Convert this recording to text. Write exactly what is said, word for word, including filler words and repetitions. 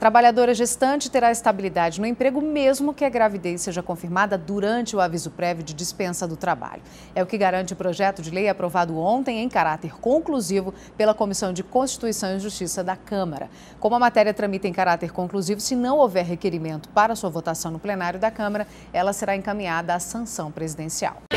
trabalhadora gestante terá estabilidade no emprego mesmo que a gravidez seja confirmada durante o aviso prévio de dispensa do trabalho. É o que garante o projeto de lei aprovado ontem em caráter conclusivo pela Comissão de Constituição e Justiça da Câmara. Como a matéria tramita em caráter conclusivo, se não houver requerimento para sua votação no plenário da Câmara, ela será encaminhada à sanção presidencial.